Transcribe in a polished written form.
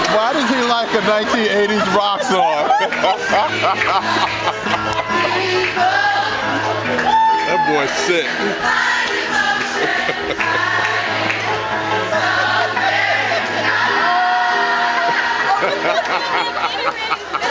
Why does he like a 1980s rock song? That boy's sick.